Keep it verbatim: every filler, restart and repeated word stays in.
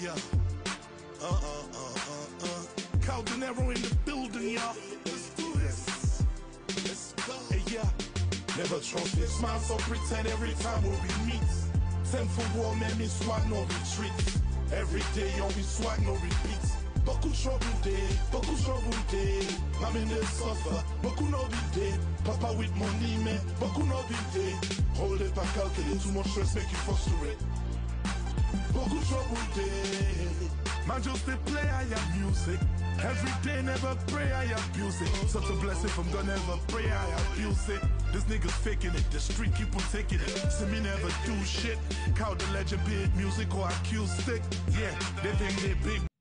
Yeah. Uh uh uh uh uh. Kao Denero in the building, y'all. Let's do this. Let's go. Hey, yeah. Never trust it. Smile so pretend every time we meet. Ten for war, man, me swag no retreats. Every day, on we swag no repeats. Beaucoup trouble day, beaucoup trouble day. I'm in the suffer, beaucoup no be day. Papa with money, man, beaucoup no be day. Hold it back, calculate, too much stress make you frustrate. Beaucoup trouble day. Man just they play I have music. Every day never pray I abuse it. Such a blessing from God never pray I abuse it. This niggas faking it, the street keep on taking it. See me never do shit. Kao the legend, be it music or acoustic. Yeah, they think they big.